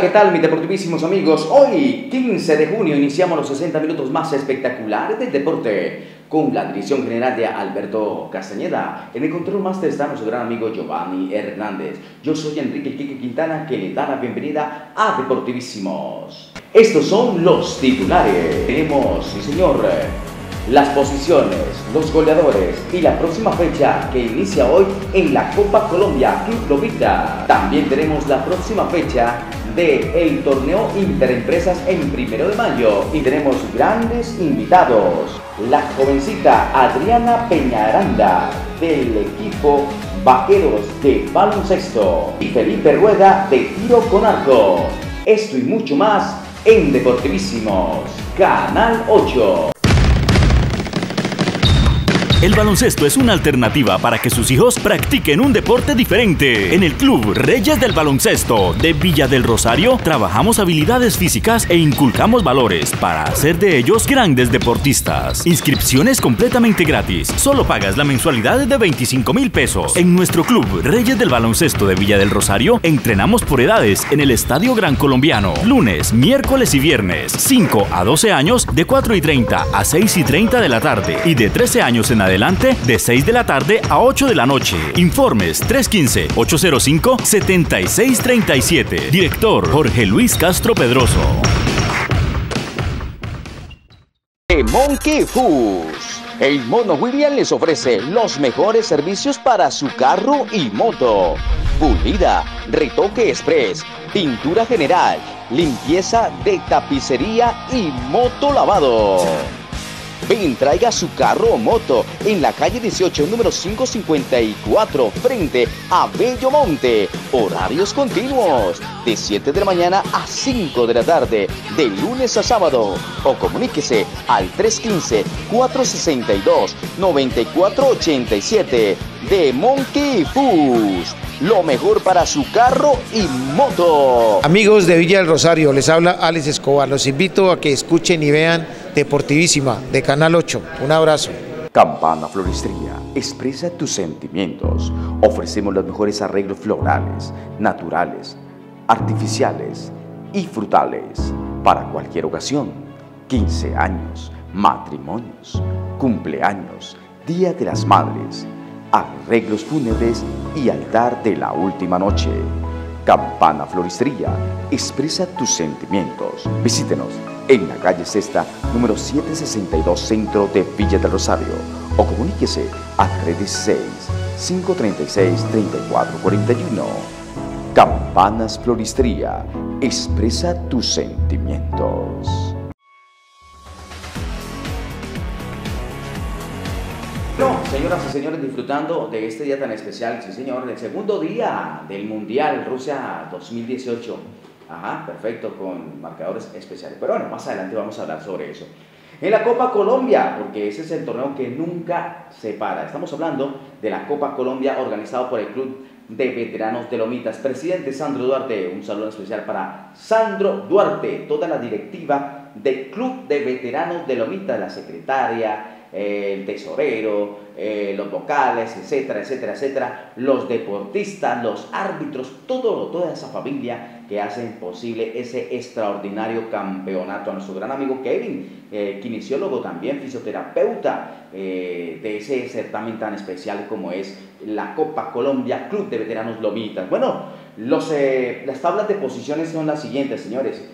¿qué tal mis deportivísimos amigos? Hoy, 15 de junio, iniciamos los 60 minutos más espectaculares del deporte con la dirección general de Alberto Castañeda. En el control máster está nuestro gran amigo Giovanni Hernández. Yo soy Enrique Quique Quintana, que le da la bienvenida a Deportivísimos. Estos son los titulares. Tenemos, sí señor, las posiciones, los goleadores y la próxima fecha que inicia hoy en la Copa Colombia Club Lomita. También tenemos la próxima fecha del torneo Interempresas en 1 de mayo y tenemos grandes invitados. La jovencita Adriana Peñaranda del equipo Vaqueros de baloncesto y Felipe Rueda de tiro con arco. Esto y mucho más en Deportivísimos, Canal 8. El baloncesto es una alternativa para que sus hijos practiquen un deporte diferente. En el Club Reyes del Baloncesto de Villa del Rosario trabajamos habilidades físicas e inculcamos valores para hacer de ellos grandes deportistas. Inscripciones completamente gratis. Solo pagas la mensualidad de 25.000 pesos. En nuestro Club Reyes del Baloncesto de Villa del Rosario entrenamos por edades en el Estadio Gran Colombiano. Lunes, miércoles y viernes. 5 a 12 años de 4:30 a 6:30 de la tarde y de 13 años en adelante de 6 de la tarde a 8 de la noche. Informes 315-805-7637. Director Jorge Luis Castro Pedroso. The Monkey Foods. El Mono William les ofrece los mejores servicios para su carro y moto. Pulida, retoque express, pintura general, limpieza de tapicería y moto lavado. Ven, traiga su carro o moto en la calle 18, número 554, frente a Bellomonte. Horarios continuos, de 7 de la mañana a 5 de la tarde, de lunes a sábado. O comuníquese al 315-462-9487 de Monkey Foods. Lo mejor para su carro y moto. Amigos de Villa del Rosario, les habla Alex Escobar. Los invito a que escuchen y vean Deportivísima de Canal 8. Un abrazo. Campana Floristería, expresa tus sentimientos. Ofrecemos los mejores arreglos florales, naturales, artificiales y frutales para cualquier ocasión. 15 años, matrimonios, cumpleaños, Día de las Madres, arreglos fúnebres y altar de la última noche. Campana Floristería, expresa tus sentimientos. Visítenos en la calle Sexta, número 762, centro de Villa del Rosario, o comuníquese al 316-536-3441. Campanas Floristería, expresa tus sentimientos. Bueno, señoras y señores, disfrutando de este día tan especial, sí señor, el segundo día del Mundial Rusia 2018. Ajá, perfecto, con marcadores especiales. Pero bueno, más adelante vamos a hablar sobre eso. En la Copa Colombia, porque ese es el torneo que nunca se para. Estamos hablando de la Copa Colombia organizado por el Club de Veteranos de Lomitas. Presidente Sandro Duarte, un saludo especial para Sandro Duarte, toda la directiva del Club de Veteranos de Lomitas, la secretaria, el tesorero, los vocales, etcétera, etcétera, etcétera, los deportistas, los árbitros, toda esa familia que hacen posible ese extraordinario campeonato. A nuestro gran amigo Kevin, kinesiólogo también, fisioterapeuta de ese certamen tan especial como es la Copa Colombia Club de Veteranos Lomitas. Bueno, las tablas de posiciones son las siguientes, señores.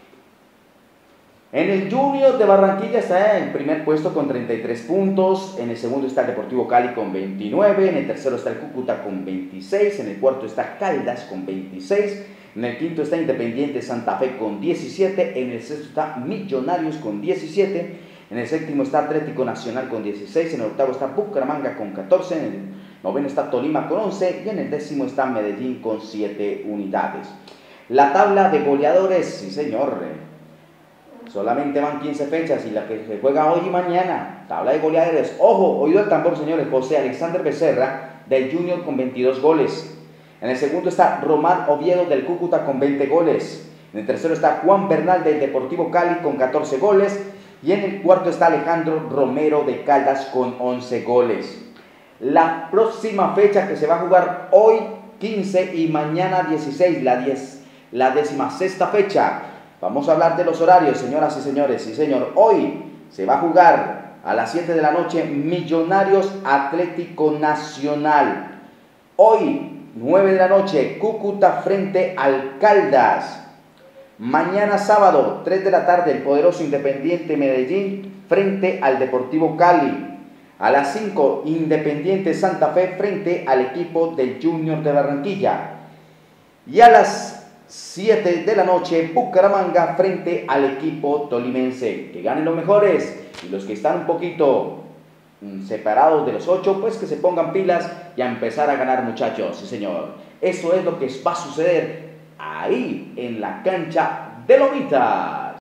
En el Junior de Barranquilla está en primer puesto con 33 puntos, en el segundo está el Deportivo Cali con 29, en el tercero está el Cúcuta con 26, en el cuarto está Caldas con 26, en el quinto está Independiente Santa Fe con 17, en el sexto está Millonarios con 17, en el séptimo está Atlético Nacional con 16, en el octavo está Bucaramanga con 14, en el noveno está Tolima con 11 y en el décimo está Medellín con 7 unidades. La tabla de goleadores, sí señor, solamente van 15 fechas y la que se juega hoy y mañana. Tabla de goleadores. Ojo, oído al tambor, señores. José Alexander Becerra del Junior con 22 goles. En el segundo está Román Oviedo del Cúcuta con 20 goles. En el tercero está Juan Bernal del Deportivo Cali con 14 goles. Y en el cuarto está Alejandro Romero de Caldas con 11 goles. La próxima fecha que se va a jugar hoy 15 y mañana 16, la 16ª fecha. Vamos a hablar de los horarios, señoras y señores. Sí, señor. Hoy se va a jugar a las 7 de la noche Millonarios Atlético Nacional. Hoy, 9 de la noche, Cúcuta frente al Caldas. Mañana sábado, 3 de la tarde, el poderoso Independiente Medellín frente al Deportivo Cali. A las 5, Independiente Santa Fe frente al equipo del Junior de Barranquilla. Y a las 7 de la noche, Bucaramanga frente al equipo tolimense. Que ganen los mejores, y los que están un poquito separados de los 8, pues que se pongan pilas y a empezar a ganar, muchachos. Sí, señor. Eso es lo que va a suceder ahí en la cancha de Lomitas.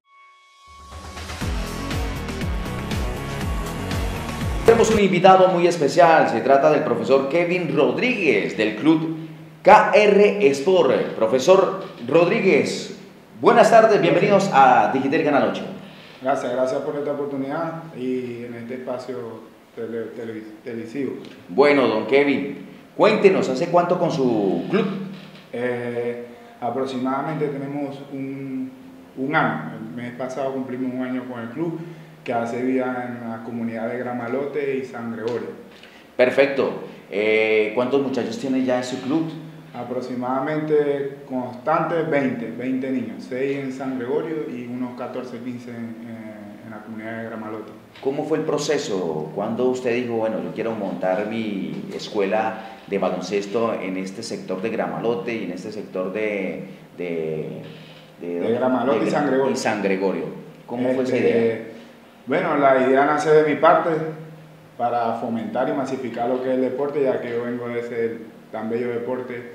Tenemos un invitado muy especial. Se trata del profesor Kevin Rodríguez del club KR Sport. Profesor Rodríguez, buenas tardes, bienvenidos a Digital Canal 8. Gracias por esta oportunidad y en este espacio televisivo. Bueno, don Kevin, cuéntenos, ¿hace cuánto con su club? Aproximadamente tenemos un año. El mes pasado cumplimos un año con el club, que hace vida en la comunidad de Gramalote y San Gregorio. Perfecto. ¿Cuántos muchachos tiene ya en su club? Aproximadamente constantes 20 niños, 6 en San Gregorio y unos 14, 15 en la comunidad de Gramalote. ¿Cómo fue el proceso? ¿Cuándo usted dijo, bueno, yo quiero montar mi escuela de baloncesto en este sector de Gramalote y en este sector de Gramalote y San Gregorio? Y San Gregorio. ¿Cómo fue esa idea? Bueno, la idea nace de mi parte para fomentar y masificar lo que es el deporte, ya que yo vengo de ese tan bello deporte.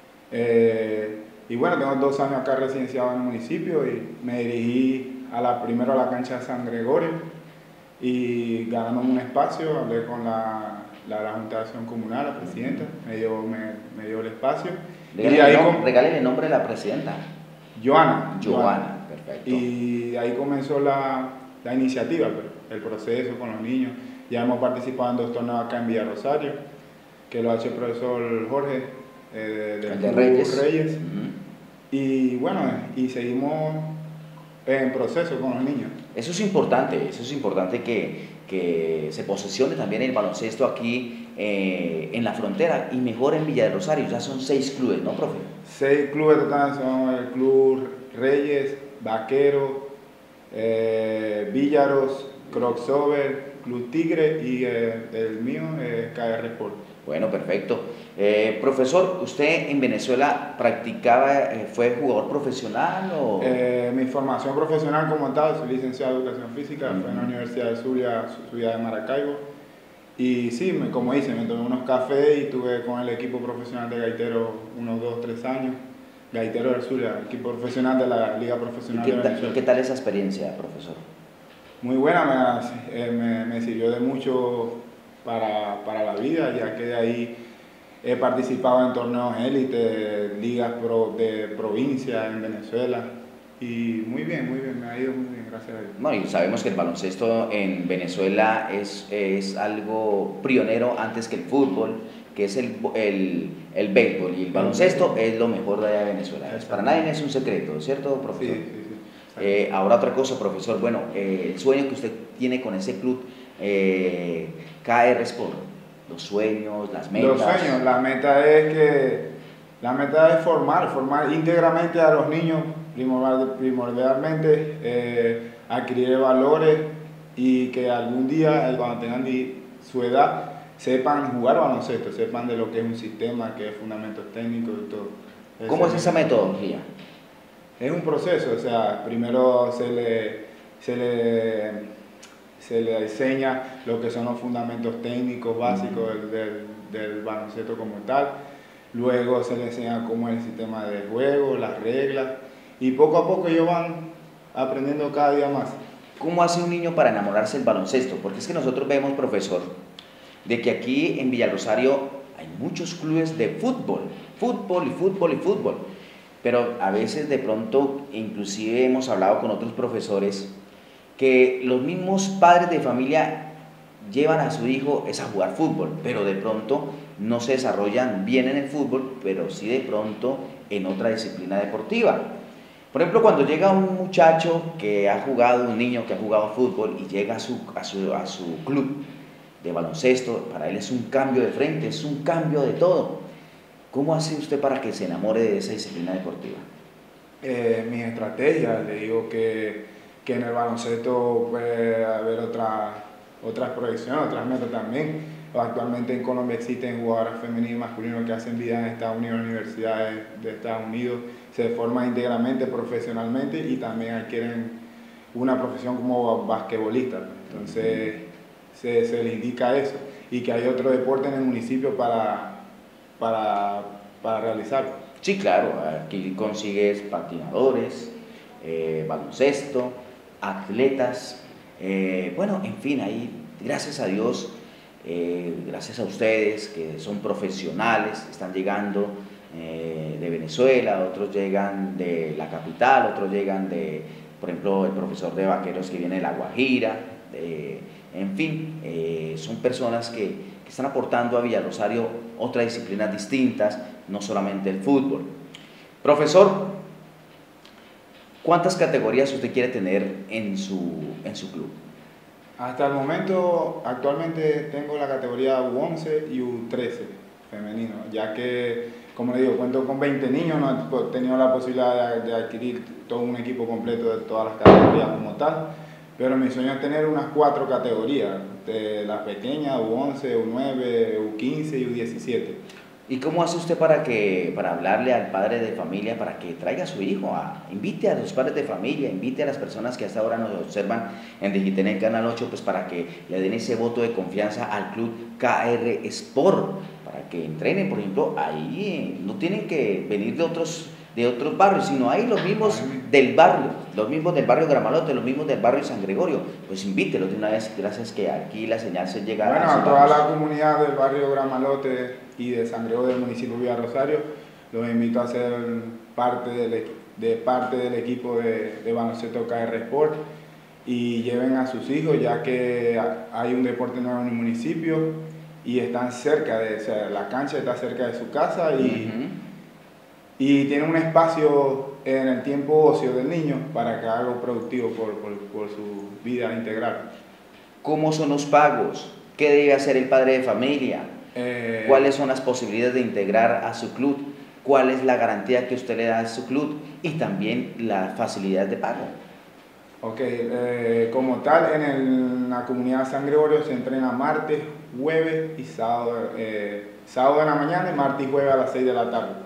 Y bueno, tengo 2 años acá residenciado en el municipio y me dirigí primero a la cancha de San Gregorio y ganamos un espacio, hablé con la Junta de Acción Comunal, la presidenta, me dio el espacio. Regálele el nombre de la presidenta. Joana, perfecto. Y ahí comenzó la iniciativa, el proceso con los niños. Ya hemos participado en 2 torneos acá en Villa Rosario, que lo ha hecho el profesor Jorge de Reyes. Y bueno, y seguimos en proceso con los niños. Eso es importante que se posesione también el baloncesto aquí en la frontera y mejor en Villa de Rosario. Ya son 6 clubes, ¿no, profe? 6 clubes totales, son el Club Reyes, Vaquero, Villaros, Crossover, Club Tigre y el mío, KR Sport. Bueno, perfecto. Profesor, ¿usted en Venezuela practicaba, fue jugador profesional o...? Mi formación profesional como tal, soy licenciado en Educación Física, fue en la Universidad de Zulia, ciudad de Maracaibo. Y sí, como hice, me tomé unos cafés y tuve con el equipo profesional de gaitero unos 2 o 3 años. Gaitero del Zulia, equipo profesional de la Liga Profesional de Venezuela. ¿Y qué tal esa experiencia, profesor? Muy buena, me sirvió de mucho para la vida, ya que de ahí he participado en torneos élite, ligas de provincia en Venezuela. Y muy bien, me ha ido muy bien, gracias a Dios. No, y sabemos que el baloncesto en Venezuela es algo pionero antes que el fútbol, que es el béisbol, y el baloncesto es lo mejor de allá de Venezuela. Para nadie es un secreto, ¿cierto, profesor? Sí. Ahora otra cosa, profesor, bueno, el sueño que usted tiene con ese club KR Sport, los sueños, las metas. Los sueños, la meta es formar íntegramente a los niños, primordialmente adquirir valores y que algún día, cuando tengan su edad, sepan jugar baloncesto, sepan de lo que es un sistema, que es fundamentos técnicos y todo. ¿Cómo es esa metodología? Es un proceso, o sea, primero se le enseña lo que son los fundamentos técnicos básicos del baloncesto como tal, luego se le enseña cómo es el sistema de juego, las reglas, y poco a poco ellos van aprendiendo cada día más. ¿Cómo hace un niño para enamorarse del baloncesto? Porque es que nosotros vemos, profesor, de que aquí en Villa Rosario hay muchos clubes de fútbol, pero a veces de pronto, inclusive hemos hablado con otros profesores, que los mismos padres de familia llevan a su hijo es a jugar fútbol, pero de pronto no se desarrollan bien en el fútbol, pero sí de pronto en otra disciplina deportiva. Por ejemplo, cuando llega un muchacho que ha jugado, un niño que ha jugado fútbol y llega a su club de baloncesto, para él es un cambio de frente, es un cambio de todo. ¿Cómo hace usted para que se enamore de esa disciplina deportiva? Mi estrategia, le digo que en el baloncesto puede haber otras proyecciones, otras metas también. Actualmente en Colombia existen jugadoras femeninas y masculinas que hacen vida en Estados Unidos, en universidades de Estados Unidos, se forman íntegramente, profesionalmente y también adquieren una profesión como basquetbolista. Entonces se les indica eso y que hay otro deporte en el municipio para realizarlo. Sí, claro, aquí consigues patinadores, baloncesto, atletas, bueno, en fin, ahí gracias a Dios, gracias a ustedes que son profesionales, están llegando de Venezuela, otros llegan de la capital, otros llegan de, por ejemplo, el profesor de vaqueros que viene de La Guajira, en fin, son personas que están aportando a Villarrosario otras disciplinas distintas, no solamente el fútbol. Profesor, ¿cuántas categorías usted quiere tener en su club? Hasta el momento, actualmente tengo la categoría U11 y U13 femenino, ya que, como le digo, cuento con 20 niños, no he tenido la posibilidad de adquirir todo un equipo completo de todas las categorías como tal, pero mi sueño es tener unas 4 categorías, de las pequeñas, U11, U9, U15 y U17. ¿Y cómo hace usted para hablarle al padre de familia para que traiga a su hijo? Invite a los padres de familia, invite a las personas que hasta ahora nos observan en Digitenet Canal 8, pues para que le den ese voto de confianza al club KR Sport, para que entrenen, por ejemplo, ahí no tienen que venir de otros barrios, sino hay los mismos del barrio Gramalote, los mismos del barrio San Gregorio, pues invítelos de una vez, gracias que aquí la señal se llega a toda la comunidad del barrio Gramalote y de San Gregorio del municipio de Villarrosario, los invito a ser parte del equipo de baloncesto KR Sport y lleven a sus hijos, ya que hay un deporte nuevo en el municipio y están cerca la cancha está cerca de su casa y tiene un espacio en el tiempo ocio del niño para que haga algo productivo por su vida integral. ¿Cómo son los pagos? ¿Qué debe hacer el padre de familia? ¿Cuáles son las posibilidades de integrar a su club? ¿Cuál es la garantía que usted le da a su club? Y también la facilidad de pago. Ok, como tal, en la comunidad de San Gregorio se entrena martes, jueves y sábado. Sábado en la mañana y martes y jueves a las 6 de la tarde.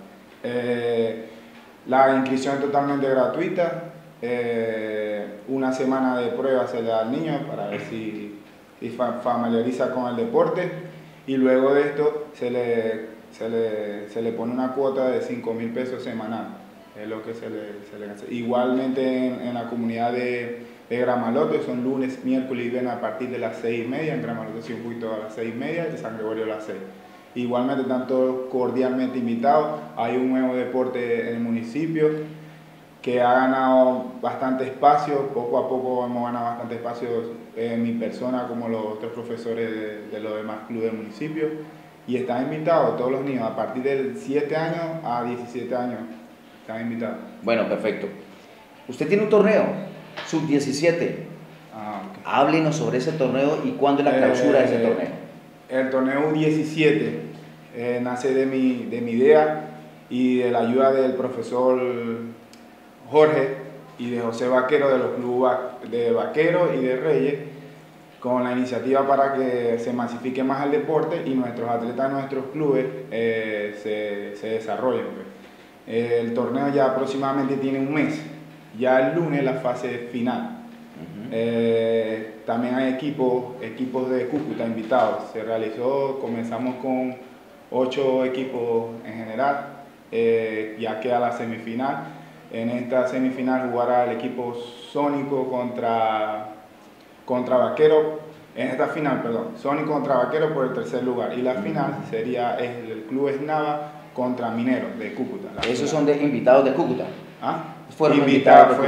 La inscripción es totalmente gratuita. Una semana de prueba se le da al niño para ver si familiariza con el deporte y luego de esto se le pone una cuota de 5.000 pesos semanal, es lo que se le hace. Igualmente en la comunidad de Gramalote son lunes, miércoles y viernes a partir de las 6:30, en Gramalote sí un poquito a las 6:30 y San Gregorio a las 6. Igualmente están todos cordialmente invitados. Hay un nuevo deporte en el municipio que ha ganado bastante espacio, poco a poco hemos ganado bastante espacio en mi persona como los otros profesores de los demás clubes del municipio y están invitados todos los niños a partir de 7 años a 17 años, están invitados. Bueno, perfecto. Usted tiene un torneo, sub-17, okay. Háblenos sobre ese torneo y cuándo es la clausura de ese torneo. El torneo U17 nace de mi idea y de la ayuda del profesor Jorge y de José Vaquero de los clubes de Vaquero y de Reyes, con la iniciativa para que se masifique más el deporte y nuestros atletas, nuestros clubes se desarrollen. El torneo ya aproximadamente tiene un mes, ya el lunes la fase final. También hay equipos de Cúcuta invitados. Comenzamos con 8 equipos en general, ya queda la semifinal. En esta semifinal jugará el equipo Sónico contra Vaquero. En esta final, perdón, Sónico contra Vaquero por el tercer lugar. Y la final sería el club Esnava contra Minero de Cúcuta. ¿Esos son invitados de Cúcuta? Fueron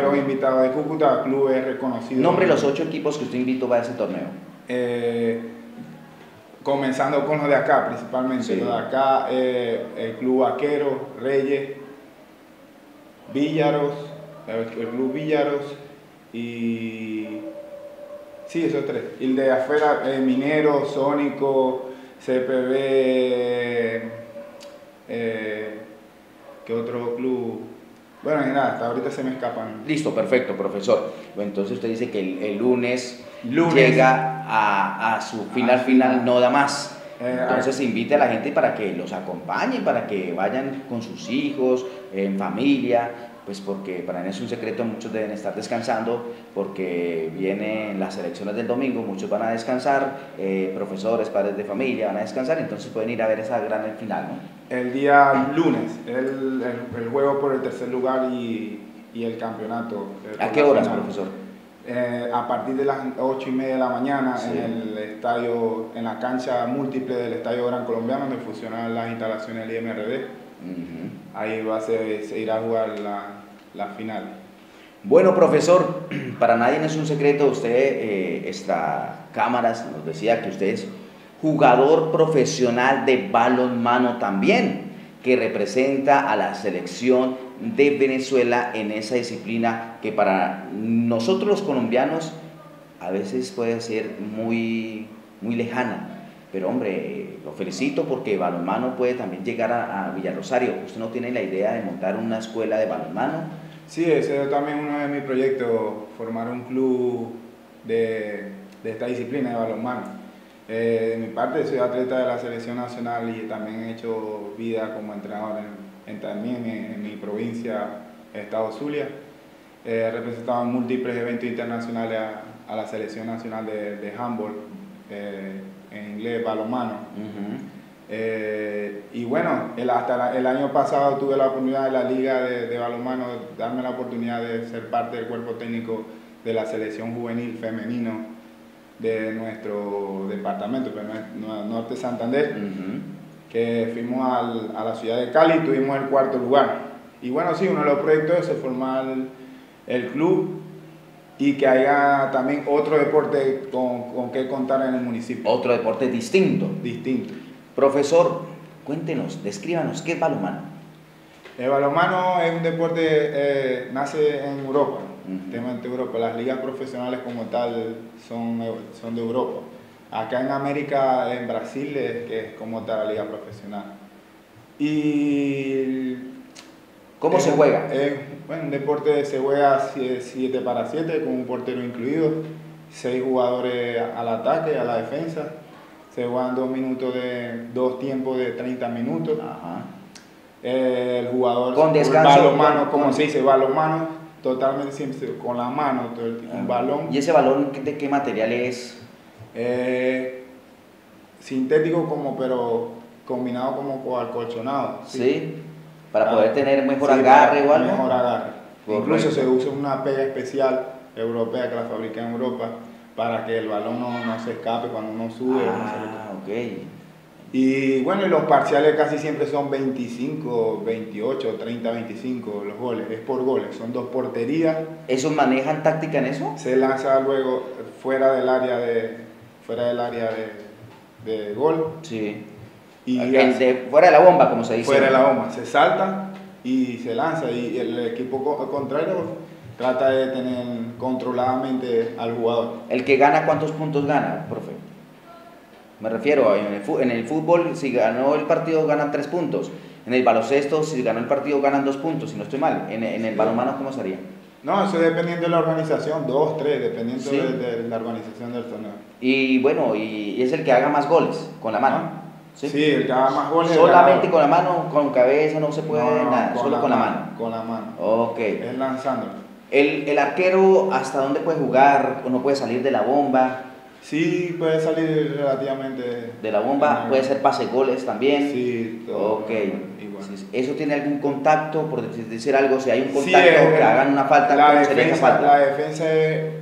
invitados de Cúcuta, clubes reconocidos. Nombre los 8 equipos que usted invitó para ese torneo. comenzando con los de acá principalmente. Sí. Los de acá, el Club Vaquero, Reyes, Villaros, el Club Villaros y... Sí, esos tres. Y el de afuera, Minero, Sónico, CPB, ¿qué otro club? Bueno, y nada, hasta ahorita se me escapan. Listo, perfecto, profesor. Bueno, entonces usted dice que el lunes llega a su final, no da más. Entonces invite a la gente para que los acompañen, para que vayan con sus hijos, en familia, pues porque para mí es un secreto, muchos deben estar descansando porque vienen las elecciones del domingo, muchos van a descansar, profesores, padres de familia van a descansar, entonces pueden ir a ver esa gran final, ¿no? El día lunes, el juego por el tercer lugar y el campeonato. ¿A qué horas, profesor? A partir de las 8:30 de la mañana, Sí. en el estadio, en la cancha múltiple del Estadio Gran Colombiano, donde funcionan las instalaciones del IMRD. Ahí se irá a jugar la final. Bueno, profesor, para nadie no es un secreto, usted, extra cámaras, nos decía que usted es jugador profesional de balonmano también, que representa a la selección de Venezuela en esa disciplina que para nosotros los colombianos a veces puede ser muy lejana. Pero hombre, lo felicito porque balonmano puede también llegar a Villarrosario. ¿Usted no tiene la idea de montar una escuela de balonmano? Sí, ese es también uno de mis proyectos, formar un club de esta disciplina de balonmano. De mi parte, soy atleta de la selección nacional y también he hecho vida como entrenador también en mi provincia, Estado Zulia. He representado en múltiples eventos internacionales a la selección nacional de handball, en inglés, balonmano. Y bueno, hasta el año pasado tuve la oportunidad de la liga de balonmano, darme la oportunidad de ser parte del cuerpo técnico de la selección juvenil femenino de nuestro departamento, Norte Santander, que fuimos a la ciudad de Cali y tuvimos el cuarto lugar. Y bueno, sí, uno de los proyectos es formar el club y que haya también otro deporte con que contar en el municipio. Otro deporte distinto. Distinto. Profesor, cuéntenos, descríbanos, ¿qué es balonmano? El balonmano es un deporte, nace en Europa, de Europa. Las ligas profesionales como tal son de Europa. Acá en América, en Brasil, que es como tal la liga profesional. Y ¿Cómo se juega? Bueno, un deporte se juega 7-7 con un portero incluido, 6 jugadores al ataque, a la defensa. Se juegan 2 tiempos de 30 minutos. Ajá. El jugador con descanso, balonmano, como se dice, balonmano, totalmente siempre con la mano, todo el tiempo, un balón. ¿Y ese balón de qué material es? Sintético pero combinado como con acolchonado. Sí. Para poder tener mejor agarre o algo. Mejor agarre. Correcto. Incluso se usa una pega especial europea que la fabrica en Europa para que el balón no se escape cuando uno sube. Ok. Y bueno, y los parciales casi siempre son 25, 28, 30, 25 los goles. Es por goles, son 2 porterías. ¿Esos manejan táctica en eso? Se lanza luego fuera del área de gol. Sí. Y fuera de la bomba, como se dice. Fuera de la bomba. Se salta y se lanza. Y el equipo contrario trata de tener controladamente al jugador. ¿El que gana cuántos puntos gana, profe? Me refiero, en el fútbol, si ganó el partido ganan 3 puntos. En el baloncesto, si ganó el partido ganan 2 puntos, si no estoy mal. En el balonmano, ¿cómo sería? No, eso dependiendo de la organización, 2, 3, dependiendo Sí. de la organización del torneo. Y bueno, y es el que haga más goles con la mano. ¿Sí? Sí, el que haga más goles. Solamente con la mano, con cabeza no se puede nada, solo con la mano. Con la mano. Ok. Es lanzándolo. ¿El arquero hasta dónde puede jugar o no puede salir de la bomba? Sí, puede salir relativamente. De la bomba, puede ser pase goles también. Sí, todo. Ok. Igual. ¿Eso tiene algún contacto? Por decir algo, si hay un contacto, que hagan una falta, la ¿cómo sería esa falta? defensa es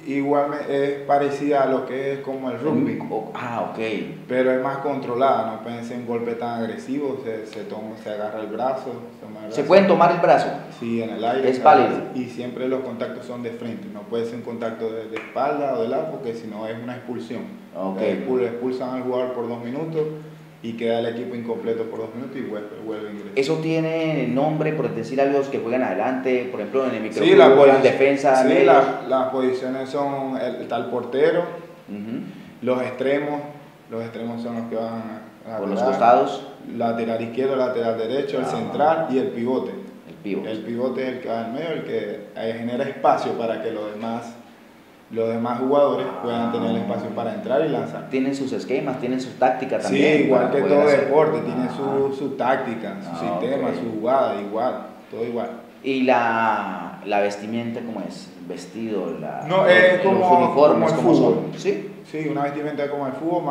igual es parecida a lo que es como el rugby. Ah, ok. Pero es más controlada, no pensé en golpes tan agresivos, se agarra el brazo. ¿Se pueden tomar el brazo? Sí, en el aire. Es válido. Y siempre los contactos son de frente, no puede ser un contacto de espalda o de lado, porque si no es una expulsión. Okay. Expulsan al jugador por 2 minutos y queda el equipo incompleto por 2 minutos y vuelve a ingresar. ¿Eso tiene nombre, por decir algo, los que juegan adelante, por ejemplo, en el microfútbol, sí, en defensa? Sí, las posiciones son el tal portero, los extremos son los que van a por los costados, lateral izquierdo, lateral derecho, el central y el pivote. El pivote es el que va en medio, el que genera espacio para que los demás jugadores puedan tener el espacio para entrar y lanzar. Tienen sus esquemas, tienen sus tácticas también. Sí, igual que todo deporte, tiene su táctica, su sistema, okay. su jugada, todo igual. ¿Y la vestimenta cómo es? ¿Vestido? No, es los uniformes, como el fútbol. ¿Sí? Sí, una vestimenta como el fútbol,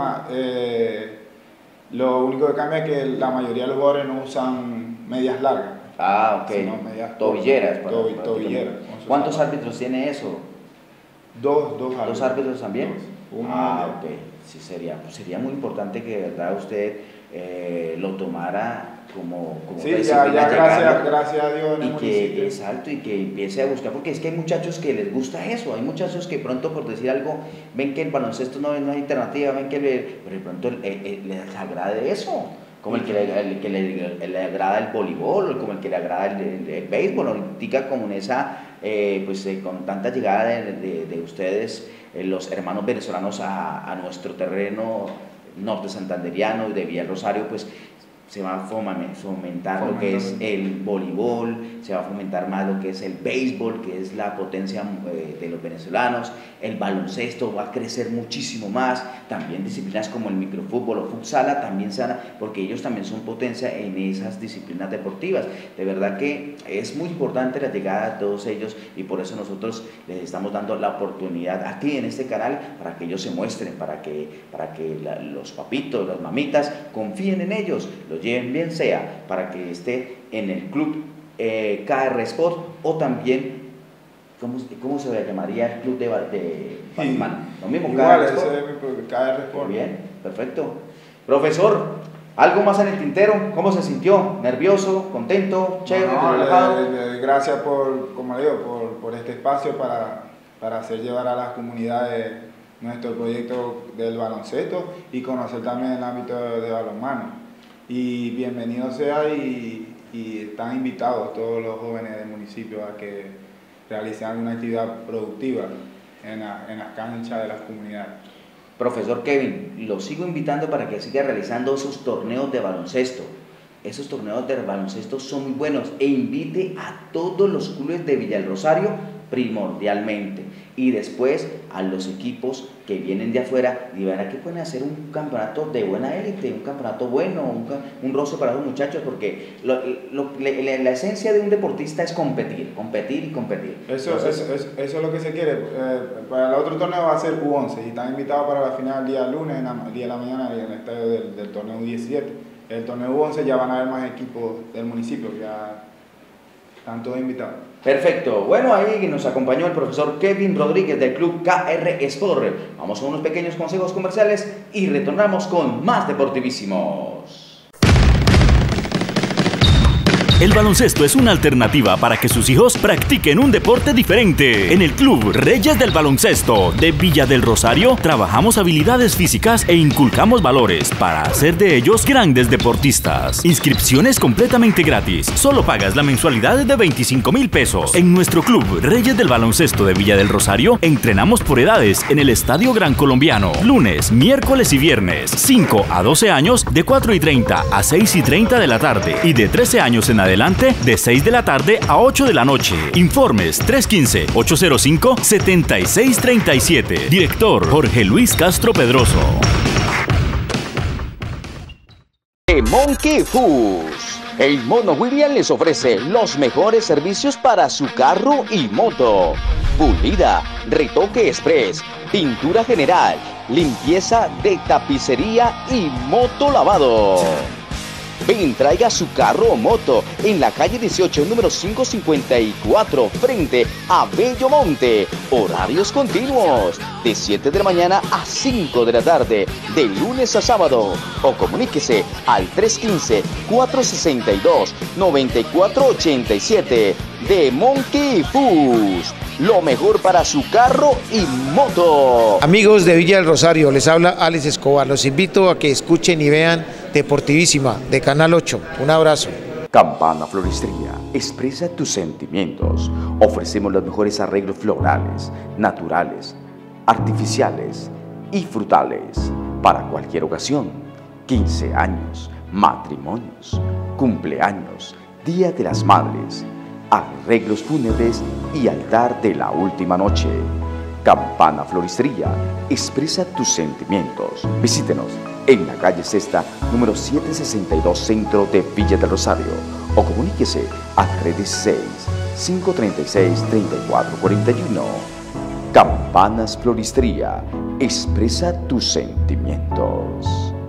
lo único que cambia es que la mayoría de los jugadores no usan medias largas. Ah, ok. Sino medias tobilleras. Tobilleras. ¿Cuántos árbitros tiene eso? Dos árbitros. ¿Dos árbitros también? Ok. Sí, sería muy importante que de verdad usted lo tomara como sí, ya gracias a Dios en el municipio. Exacto, y que empiece a buscar, porque es que hay muchachos que les gusta eso, hay muchachos que pronto, por decir algo, ven que el baloncesto no es alternativa, ven que pero de pronto les agrade eso, como el que le agrada el voleibol, como el que le agrada el béisbol, ahorita como en esa, con tanta llegada de ustedes, los hermanos venezolanos a nuestro terreno norte santanderiano y de Villa del Rosario, pues se va a fomentar lo que es el voleibol, se va a fomentar más lo que es el béisbol, que es la potencia de los venezolanos, el baloncesto va a crecer muchísimo más, también disciplinas como el microfútbol o futsala también se van porque ellos también son potencia en esas disciplinas deportivas. De verdad que es muy importante la llegada de todos ellos y por eso nosotros les estamos dando la oportunidad aquí en este canal para que ellos se muestren, para que los papitos, las mamitas confíen en ellos, los lleven bien sea para que esté en el club KR Sport o también ¿cómo se llamaría el club de balonmano? Lo mismo, igual, KR Sport. Bien, perfecto. Profesor, ¿algo más en el tintero? ¿Cómo se sintió? ¿Nervioso? ¿Contento? ¿Chévere? ¿Relajado? Gracias por este espacio para hacer llevar a las comunidades nuestro proyecto del baloncesto y conocer también el ámbito de balonmano. Y bienvenido sea y están invitados todos los jóvenes del municipio a que realicen una actividad productiva en las canchas de las comunidades. Profesor Kevin, lo sigo invitando para que siga realizando esos torneos de baloncesto. Esos torneos de baloncesto son muy buenos e invite a todos los clubes de Villa del Rosario primordialmente y después a los equipos que vienen de afuera y verá que pueden hacer un campeonato de buena élite, un campeonato bueno, un roce para los muchachos, porque la esencia de un deportista es competir y competir. Eso es lo que se quiere. Para el otro torneo va a ser U11 y están invitados para la final el día lunes, el día de la mañana en el estadio del torneo U17. El torneo U11 ya van a haber más equipos del municipio, ya están todos invitados. Perfecto. Bueno, ahí nos acompañó el profesor Kevin Rodríguez del club KR Sport. Vamos a unos pequeños consejos comerciales y retornamos con más Deportivísimos. El baloncesto es una alternativa para que sus hijos practiquen un deporte diferente. En el Club Reyes del Baloncesto de Villa del Rosario trabajamos habilidades físicas e inculcamos valores para hacer de ellos grandes deportistas. Inscripciones completamente gratis. Solo pagas la mensualidad de 25,000 pesos. En nuestro Club Reyes del Baloncesto de Villa del Rosario entrenamos por edades en el Estadio Gran Colombiano. Lunes, miércoles y viernes. 5 a 12 años de 4:30 a 6:30 de la tarde y de 13 años en adelante de 6 de la tarde a 8 de la noche. Informes 315-805-7637. Director Jorge Luis Castro Pedroso. Monkey Foods. El Mono William les ofrece los mejores servicios para su carro y moto. Pulida, retoque express, pintura general, limpieza de tapicería y moto lavado. Ven, traiga su carro o moto en la calle 18, número 554, frente a Bello Monte. Horarios continuos, de 7 de la mañana a 5 de la tarde, de lunes a sábado. O comuníquese al 315-462-9487 de Monkey Foods. Lo mejor para su carro y moto. Amigos de Villa del Rosario, les habla Alex Escobar. Los invito a que escuchen y vean Deportivísima de Canal 8. Un abrazo. Campana Floristería, expresa tus sentimientos. Ofrecemos los mejores arreglos florales, naturales, artificiales y frutales para cualquier ocasión. 15 años, matrimonios, cumpleaños, Día de las Madres, arreglos fúnebres y altar de la última noche. Campana Floristería, expresa tus sentimientos. Visítenos en la calle Sexta, número 762, centro de Villa del Rosario, o comuníquese al 316-536-3441. Campanas Floristería, expresa tus sentimientos.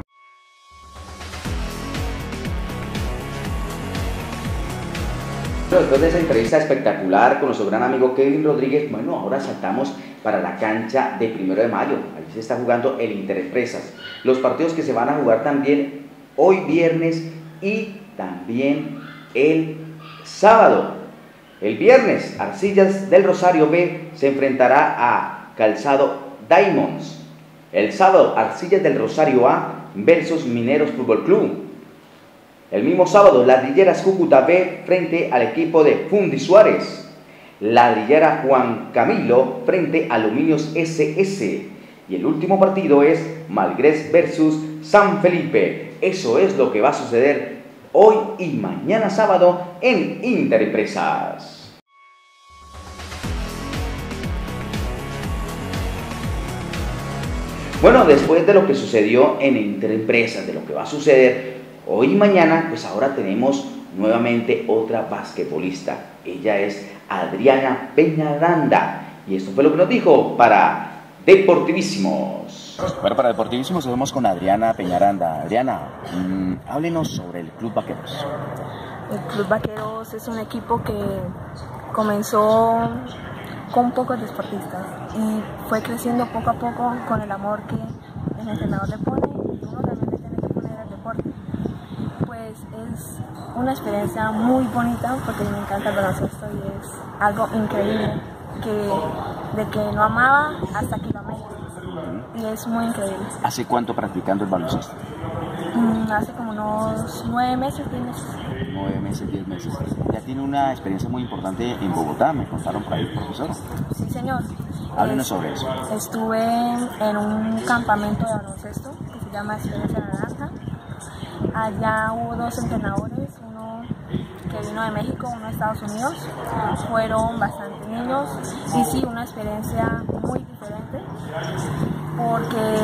Después de esa entrevista espectacular con nuestro gran amigo Kevin Rodríguez, bueno, ahora saltamos para la cancha de 1 de mayo. Ahí se está jugando el Interempresas. Los partidos que se van a jugar también hoy viernes y también el sábado. El viernes, Arcillas del Rosario B se enfrentará a Calzado Diamonds. El sábado, Arcillas del Rosario A versus Mineros Fútbol Club. El mismo sábado, Ladrilleras Cúcuta B frente al equipo de Fundi Suárez. Ladrillera Juan Camilo frente a Aluminios SS. Y el último partido es Malgrés versus San Felipe. Eso es lo que va a suceder hoy y mañana sábado en Interempresas. Bueno, después de lo que sucedió en Interempresas, de lo que va a suceder hoy y mañana, pues ahora tenemos nuevamente otra basquetbolista. Ella es Adriana Peñaranda. Y esto fue lo que nos dijo para Deportivísimos. Bueno, para Deportivísimos vamos con Adriana Peñaranda. Adriana, háblenos sobre el Club Vaqueros. El Club Vaqueros es un equipo que comenzó con pocos deportistas y fue creciendo poco a poco con el amor que el entrenador le pone y uno también le tiene que poner al deporte. Pues es una experiencia muy bonita porque me encanta el baloncesto y es algo increíble de que no amaba hasta que lo amé y es muy increíble. ¿Hace cuánto practicando el baloncesto? Hace como unos 9 meses, 10 meses. 9 meses, 10 meses. Ya tiene una experiencia muy importante en Bogotá, me contaron por ahí, profesor. Sí, señor. Háblenos sobre eso. Estuve en un campamento de baloncesto que se llama Experiencia Naranja. Allá hubo 2 entrenadores, uno que vino de México, uno de Estados Unidos. Fueron bastantes niños y sí, una experiencia muy diferente porque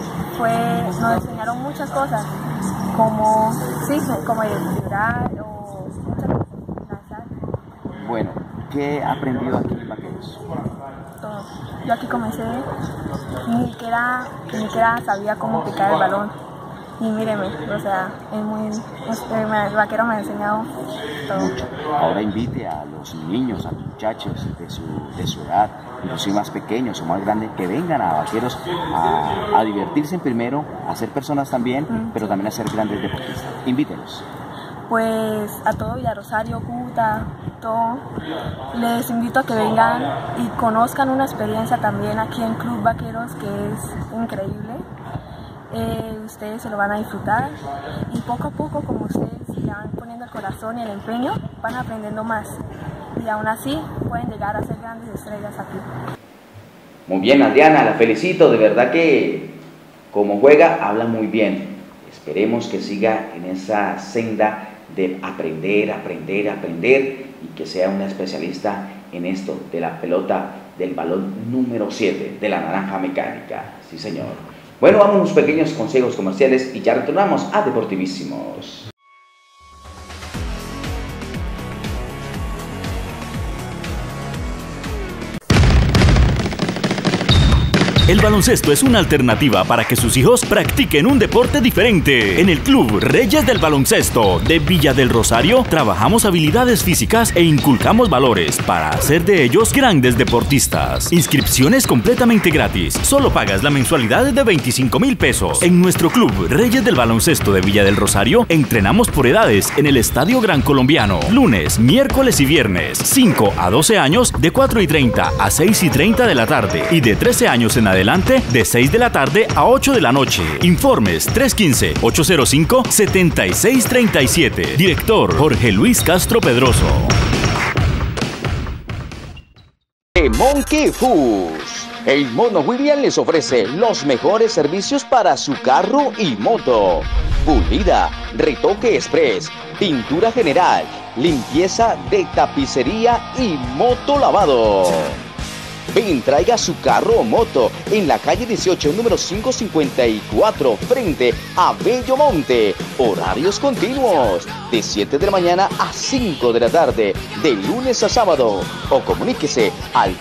nos enseñaron muchas cosas como equilibrar o muchas cosas. Bueno, ¿qué ha aprendido aquí en Vaqueros? Todo. Yo aquí comencé, ni siquiera sabía cómo picar el balón. Y míreme, o sea, el vaquero me ha enseñado todo. Ahora invite a los niños, a los muchachos de su edad, inclusive más pequeños o más grandes, que vengan a Vaqueros a divertirse primero, a ser personas también, pero también a ser grandes deportistas. Invítenos. Pues a todo Villa Rosario, Cúcuta, todo, les invito a que vengan y conozcan una experiencia también aquí en Club Vaqueros que es increíble. Ustedes se lo van a disfrutar y poco a poco, como ustedes le van poniendo el corazón y el empeño, van aprendiendo más y aún así pueden llegar a ser grandes estrellas aquí. Muy bien, Adriana, la felicito, de verdad que como juega, habla muy bien. Esperemos que siga en esa senda de aprender y que sea una especialista en esto de la pelota del balón número 7 de la naranja mecánica. Sí, señor. Bueno, vamos a unos pequeños consejos comerciales y ya retornamos a Deportivísimos. El baloncesto es una alternativa para que sus hijos practiquen un deporte diferente. En el Club Reyes del Baloncesto de Villa del Rosario trabajamos habilidades físicas e inculcamos valores para hacer de ellos grandes deportistas. Inscripciones completamente gratis. Solo pagas la mensualidad de 25.000 pesos. En nuestro Club Reyes del Baloncesto de Villa del Rosario entrenamos por edades en el Estadio Gran Colombiano. Lunes, miércoles y viernes. 5 a 12 años de 4:30 a 6:30 de la tarde y de 13 años en adelante de 6 de la tarde a 8 de la noche. Informes 315-805-7637. Director Jorge Luis Castro Pedroso. Monkey Foods. El Mono William les ofrece los mejores servicios para su carro y moto. Pulida, retoque express, pintura general, limpieza de tapicería y moto lavado. Ven, traiga su carro o moto en la calle 18, número 554, frente a Bello Monte. Horarios continuos, de 7 de la mañana a 5 de la tarde, de lunes a sábado. O comuníquese al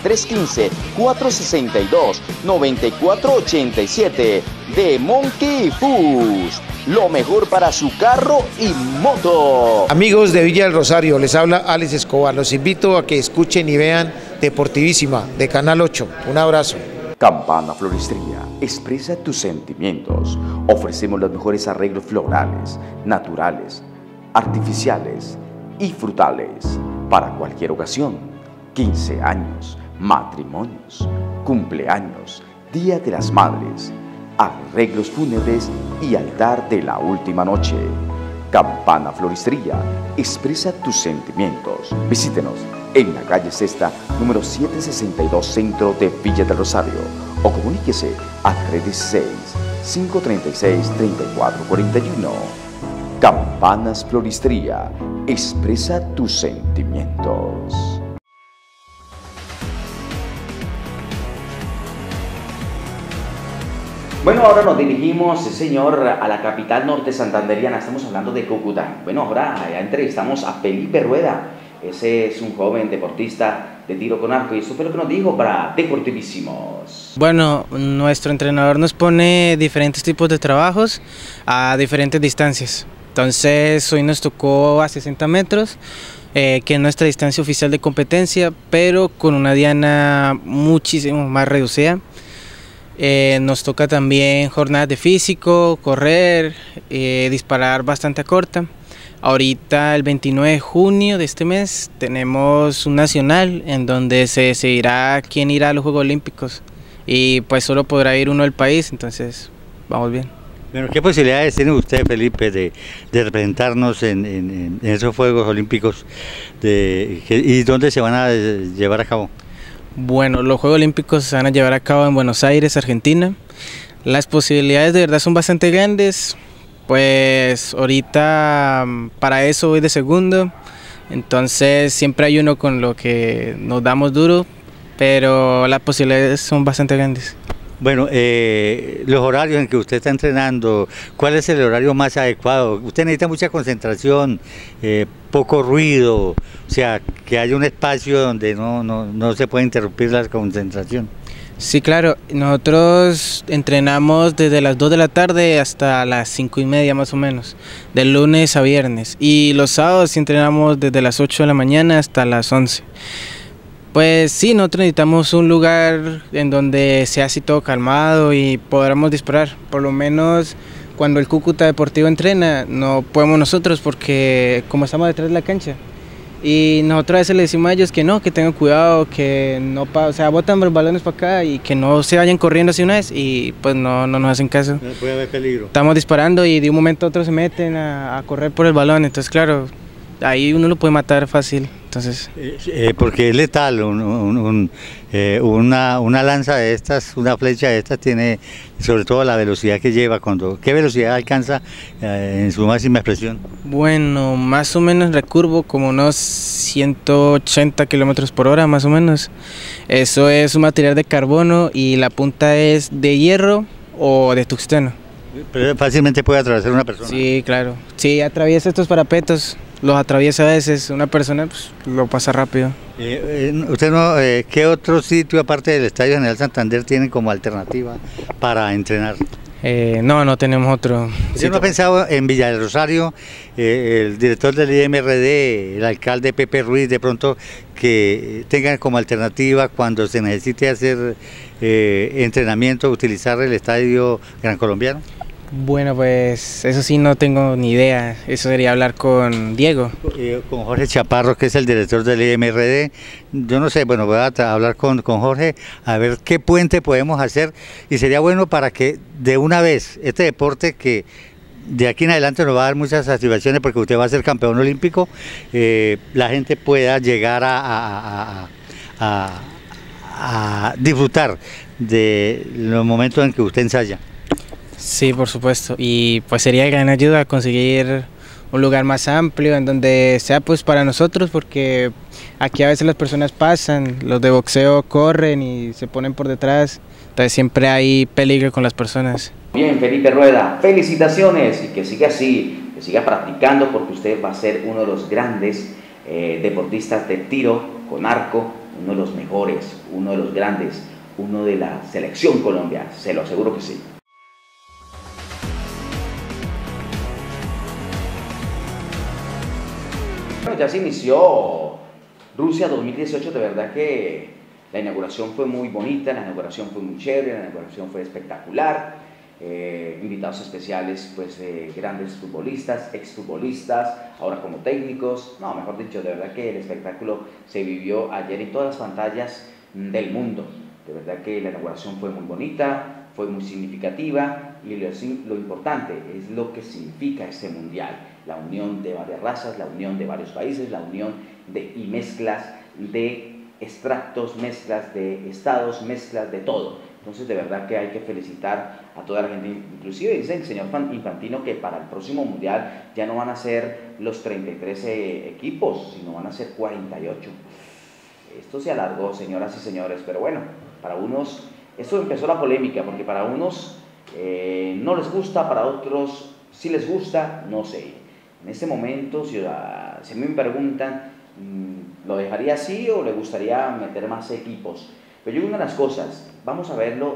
315-462-9487 de Monkey Foods. Lo mejor para su carro y moto. Amigos de Villa del Rosario, les habla Alex Escobar. Los invito a que escuchen y vean Deportivísima de Canal 8. Un abrazo. Campana Floristería, expresa tus sentimientos. Ofrecemos los mejores arreglos florales, naturales, artificiales y frutales para cualquier ocasión. 15 años, matrimonios, cumpleaños, Día de las Madres, arreglos fúnebres y altar de la última noche. Campana Floristería, expresa tus sentimientos. Visítenos en la calle Sexta, número 762, centro de Villa del Rosario, o comuníquese al 316-536-3441. Campanas Floristería, expresa tus sentimientos. Bueno, ahora nos dirigimos, señor, a la capital norte santanderiana. Estamos hablando de Cúcuta. Bueno, ahora ya entrevistamos a Felipe Rueda. Ese es un joven deportista de tiro con arco y eso fue lo que nos dijo para Deportivísimos. Bueno, nuestro entrenador nos pone diferentes tipos de trabajos a diferentes distancias. Entonces, hoy nos tocó a 60 metros, que es nuestra distancia oficial de competencia, pero con una diana muchísimo más reducida. Nos toca también jornadas de físico, correr, disparar bastante corta. Ahorita el 29 de junio de este mes tenemos un nacional en donde se decidirá quién irá a los Juegos Olímpicos y pues solo podrá ir uno del país, entonces vamos bien. Bueno, ¿qué posibilidades tiene usted, Felipe, de representarnos en esos Juegos Olímpicos y dónde se van a llevar a cabo? Bueno, los Juegos Olímpicos se van a llevar a cabo en Buenos Aires, Argentina. Las posibilidades de verdad son bastante grandes. Pues ahorita para eso voy de segundo, entonces siempre hay uno con lo que nos damos duro, pero las posibilidades son bastante grandes. Bueno, los horarios en que usted está entrenando, ¿cuál es el horario más adecuado? Usted necesita mucha concentración, poco ruido, o sea, que haya un espacio donde no se puede interrumpir la concentración. Sí, claro, nosotros entrenamos desde las 2 de la tarde hasta las 5:30 más o menos, de lunes a viernes, y los sábados entrenamos desde las 8 de la mañana hasta las 11. Pues sí, nosotros necesitamos un lugar en donde sea así todo calmado y podamos disparar. Por lo menos cuando el Cúcuta Deportivo entrena, no podemos nosotros porque como estamos detrás de la cancha. Y nosotros a veces le decimos a ellos que no, que tengan cuidado, que no, o sea, botan los balones para acá y que no se vayan corriendo así una vez y pues no nos hacen caso. Puede haber peligro. Estamos disparando y de un momento a otro se meten a correr por el balón, entonces claro, ahí uno lo puede matar fácil. Entonces, porque es letal, una lanza de estas, una flecha de estas tiene sobre todo la velocidad que lleva, ¿qué velocidad alcanza en su máxima expresión? Bueno, más o menos recurvo como unos 180 kilómetros por hora más o menos. Eso es un material de carbono y la punta es de hierro o de tungsteno. Pero fácilmente puede atravesar una persona. Sí, claro. Sí, atraviesa estos parapetos. los atraviesa a veces, una persona pues, lo pasa rápido. ¿Usted no, qué otro sitio aparte del Estadio General Santander tienen como alternativa para entrenar? No tenemos otro. Yo no he pensado en Villa del Rosario, el director del IMRD, el alcalde Pepe Ruiz, de pronto que tengan como alternativa cuando se necesite hacer entrenamiento, utilizar el Estadio Gran Colombiano. Bueno, pues eso sí no tengo ni idea, eso sería hablar con Diego. Con Jorge Chaparro, que es el director del IMRD, yo no sé, bueno, voy a hablar con Jorge a ver qué puente podemos hacer y sería bueno para que de una vez este deporte que de aquí en adelante nos va a dar muchas satisfacciones porque usted va a ser campeón olímpico, la gente pueda llegar a disfrutar de los momentos en que usted ensaya. Sí, por supuesto, y pues sería gran ayuda conseguir un lugar más amplio en donde sea pues para nosotros, porque aquí a veces las personas pasan, los de boxeo corren y se ponen por detrás, entonces siempre hay peligro con las personas. Bien, Felipe Rueda, felicitaciones y que siga así, que siga practicando porque usted va a ser uno de los grandes deportistas de tiro con arco, uno de los mejores, uno de los grandes, uno de la selección Colombia, se lo aseguro que sí. Bueno, ya se inició Rusia 2018, de verdad que la inauguración fue muy bonita, la inauguración fue muy chévere, la inauguración fue espectacular, invitados especiales, pues grandes futbolistas, exfutbolistas, ahora como técnicos, no, mejor dicho, de verdad que el espectáculo se vivió ayer en todas las pantallas del mundo, de verdad que la inauguración fue muy bonita, fue muy significativa y lo importante es lo que significa este mundial, la unión de varias razas, la unión de varios países, la unión y mezclas de extractos, mezclas de estados, mezclas de todo. Entonces de verdad que hay que felicitar a toda la gente, inclusive dice el señor Infantino que para el próximo mundial ya no van a ser los 33 equipos, sino van a ser 48. Esto se alargó, señoras y señores, pero bueno, para unos, esto empezó la polémica, porque para unos no les gusta, para otros sí les gusta, no sé. En este momento, si me preguntan, ¿lo dejaría así o le gustaría meter más equipos? Pero yo digo una de las cosas, vamos a verlo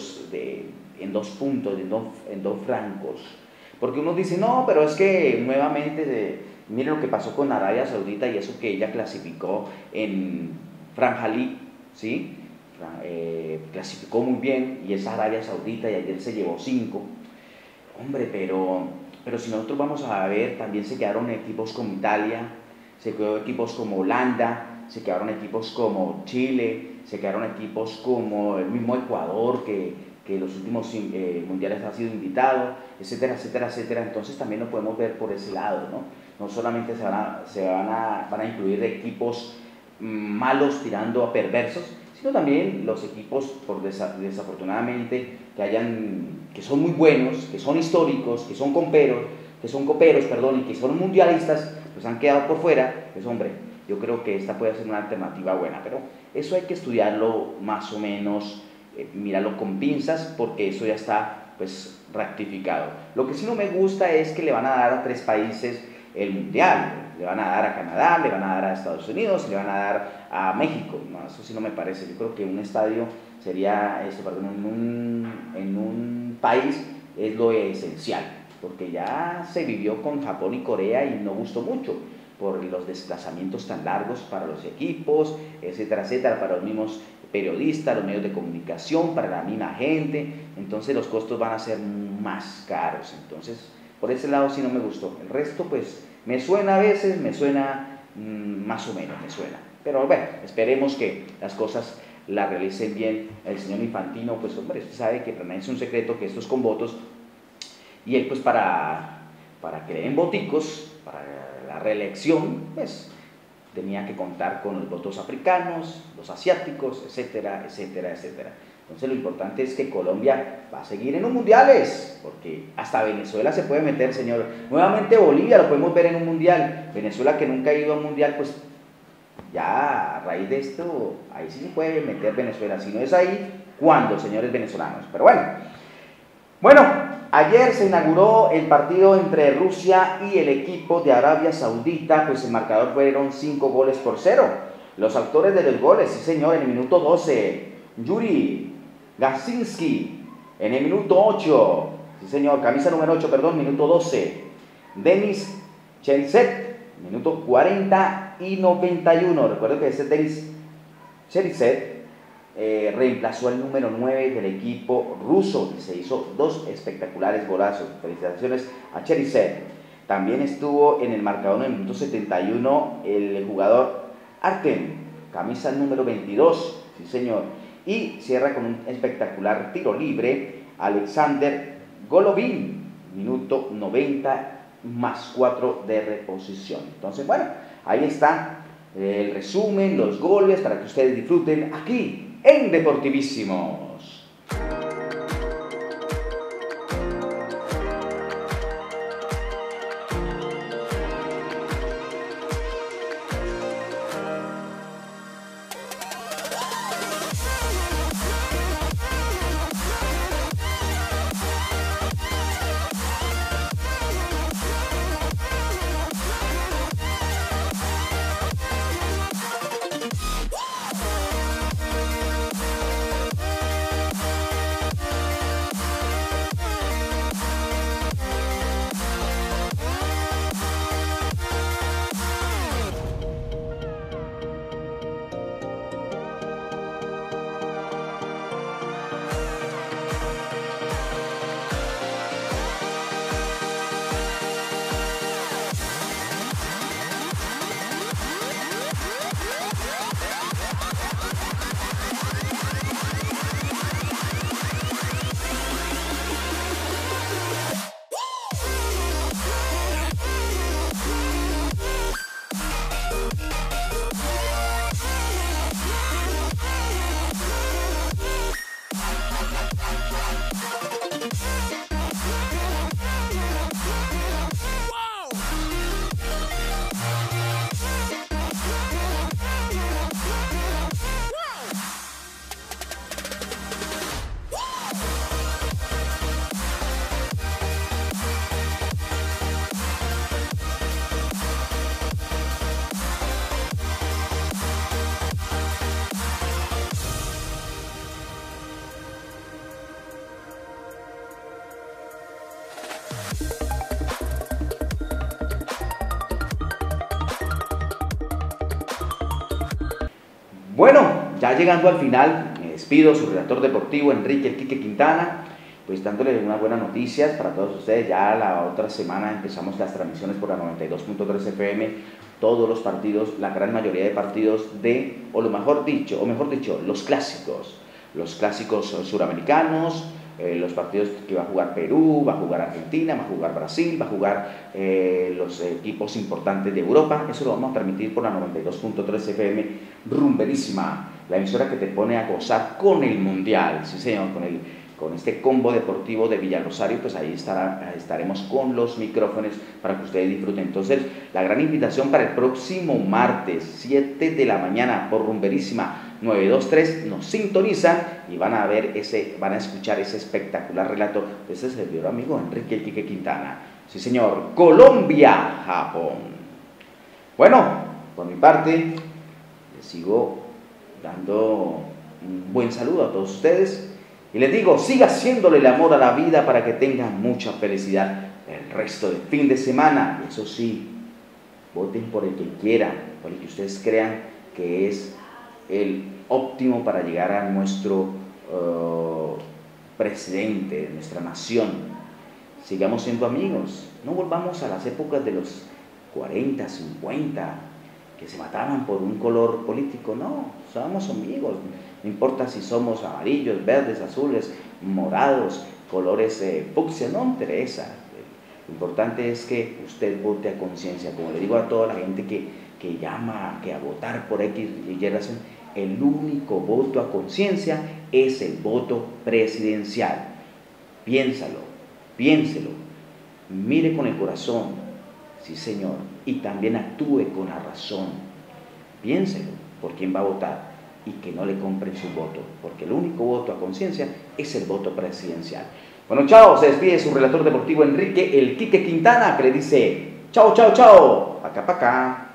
en dos puntos, en dos flancos. Porque uno dice, no, pero es que nuevamente, miren lo que pasó con Arabia Saudita y eso que ella clasificó en Franja League, ¿sí? Clasificó muy bien y es Arabia Saudita y ayer se llevó 5. Hombre, pero si nosotros vamos a ver, también se quedaron equipos como Italia, se quedaron equipos como Holanda, se quedaron equipos como Chile, se quedaron equipos como el mismo Ecuador, que los últimos mundiales ha sido invitado, etcétera, etcétera, etcétera. Entonces también lo podemos ver por ese lado, ¿no? No solamente van a incluir equipos malos tirando a perversos, sino también los equipos, desafortunadamente, que son muy buenos, que son históricos, que son coperos, y que son mundialistas, pues han quedado por fuera. Pues hombre, yo creo que esta puede ser una alternativa buena, pero eso hay que estudiarlo más o menos, mirarlo con pinzas, porque eso ya está pues rectificado. Lo que sí no me gusta es que le van a dar a 3 países el mundial, le van a dar a Canadá, le van a dar a Estados Unidos, le van a dar a México. No, eso sí no me parece. Yo creo que un estadio sería en un país es lo esencial, porque ya se vivió con Japón y Corea y no gustó mucho por los desplazamientos tan largos para los equipos, etcétera, etcétera, para los mismos periodistas, los medios de comunicación, para la misma gente. Entonces los costos van a ser más caros. Entonces por ese lado sí no me gustó. El resto pues me suena a veces, me suena más o menos, me suena. Pero bueno, esperemos que las cosas las realicen bien el señor Infantino. Pues hombre, usted sabe que permanece un secreto que esto es con votos. Y él pues para que le den voticos, para la reelección, pues tenía que contar con los votos africanos, los asiáticos, etcétera, etcétera, etcétera. Entonces lo importante es que Colombia va a seguir en los mundiales, porque hasta Venezuela se puede meter, señor. Nuevamente Bolivia lo podemos ver en un mundial. Venezuela, que nunca ha ido a un mundial, pues ya a raíz de esto, ahí sí se puede meter Venezuela. Si no es ahí, ¿cuándo, señores venezolanos? Pero bueno, ayer se inauguró el partido entre Rusia y el equipo de Arabia Saudita, pues el marcador fueron 5-0. Los autores de los goles, sí señor, en el minuto 12, Yuri Gasinski, en el minuto 8, sí señor, camisa número 8, perdón, minuto 12, Denis Cherisev, minuto 40 y 91, recuerdo que ese Denis Cherisev reemplazó al número 9 del equipo ruso y se hizo 2 espectaculares golazos. Felicitaciones a Cherisev. También estuvo en el marcador en el minuto 71 el jugador Artem, camisa número 22, sí señor, y cierra con un espectacular tiro libre Alexander Golovin, minuto 90 más 4 de reposición. Entonces, bueno, ahí está el resumen, los goles, para que ustedes disfruten aquí en Deportivísimos. Bueno, ya llegando al final, me despido, su redactor deportivo Enrique El Quique Quintana, pues dándoles unas buenas noticias para todos ustedes. Ya la otra semana empezamos las transmisiones por la 92.3 FM, todos los partidos, la gran mayoría de partidos o mejor dicho, los clásicos suramericanos, los partidos que va a jugar Perú, va a jugar Argentina, va a jugar Brasil, va a jugar los equipos importantes de Europa. Eso lo vamos a transmitir por la 92.3 FM Rumberísima, la emisora que te pone a gozar con el Mundial, sí señor, con este combo deportivo de Villarrosario. Pues ahí estaremos con los micrófonos para que ustedes disfruten. Entonces, la gran invitación para el próximo martes, 7 de la mañana, por Rumberísima 923, nos sintonizan y van a escuchar ese espectacular relato de ese servidor amigo Enrique El Quique Quintana. Sí señor, Colombia, Japón. Bueno, por mi parte, les sigo dando un buen saludo a todos ustedes y les digo, siga haciéndole el amor a la vida para que tengan mucha felicidad el resto del fin de semana. Eso sí, voten por el que quieran, por el que ustedes crean que es el óptimo para llegar a nuestro presidente de nuestra nación. Sigamos siendo amigos, no volvamos a las épocas de los 40, 50, que se mataban por un color político. No, somos amigos, no importa si somos amarillos, verdes, azules, morados, colores fucsia, no interesa. Lo importante es que usted vote a conciencia. Como le digo a toda la gente que llama a votar por X y Y razón, el único voto a conciencia es el voto presidencial. Piénselo, piénselo, mire con el corazón, sí señor, y también actúe con la razón. Piénselo por quién va a votar y que no le compren su voto, porque el único voto a conciencia es el voto presidencial. Bueno, chao, se despide su relator deportivo Enrique El Quique Quintana, que le dice chao, chao, chao, acá, pa' acá.